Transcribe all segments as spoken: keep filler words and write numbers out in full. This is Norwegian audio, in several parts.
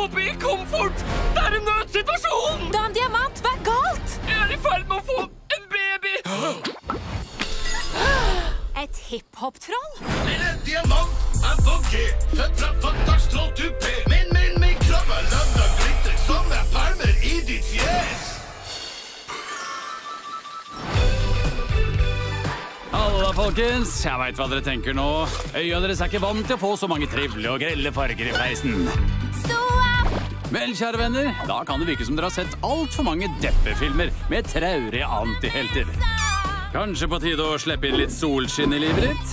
håper i komfort! Det er en nødsituasjon! Dan Diamant, hva er galt? Jeg er i ferd med å få en baby! Et hiphop-troll? Lille Diamant er på G, født fra fatters trolltupé. Min, min, min kropp er lagd av glitter som er permer i ditt fjes. Halla, folkens. Jeg vet hva dere tenker nå. Øya deres er ikke vant til å få så mange trivelige og grelle farger i fleisen. Stå opp! Vel, kjære venner, da kan det virke som dere har sett alt for mange deppefilmer med traurige antihelter. Kanskje på tide å slippe inn litt solskinn i livet ditt?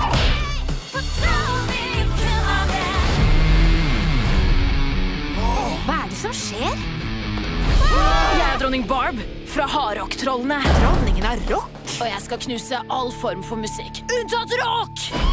Hva er det som skjer? Jeg er dronning Barb fra Hardrock-trollene. Dronningen av rock? Og jeg skal knuse all form for musikk. Unntatt rock!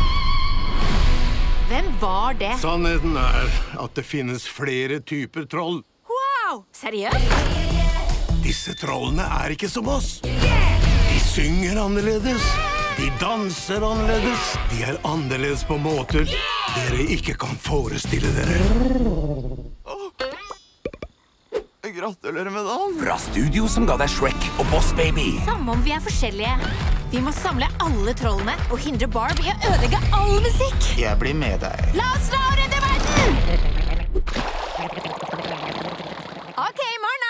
Hvem var det? Sannheten er at det finnes flere typer troll. Wow, seriøst? Disse trollene er ikke som oss. De synger annerledes. De danser annerledes. De er annerledes på måter dere ikke kan forestille dere. Gratulerer med dagen. Fra studio som ga deg Shrek og Boss Baby. Samme om vi er forskjellige. Vi må samle alle trollene og hindre Barb i å ødelegge all musikk. Jeg blir med deg. La oss dra og redde verden! Ok, Marna!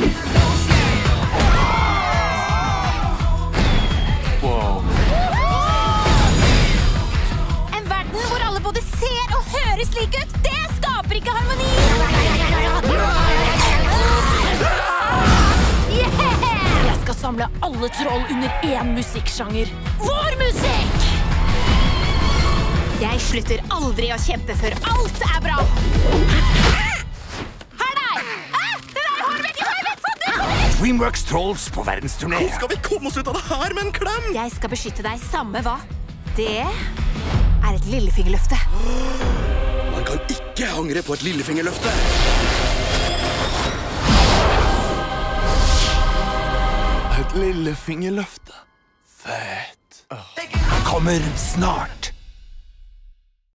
Wow. En verden hvor alle både ser og høres like ut, det skaper ikke harmoni! Jeg skal samle alle troll under én musikksjanger. Vår musikk! Jeg slutter aldri å kjempe før alt er bra. Her deg! Ah, det der håret mitt i håret mitt! Fatt det! Dreamworks Trolls på verdensturné. Hvordan skal vi komme oss ut av det her med en klem? Jeg skal beskytte deg samme hva. Det er et lillefingerløfte. Man kan ikke angre på et lillefingerløfte. Et lillefingerløfte. Fett. Kommer snart.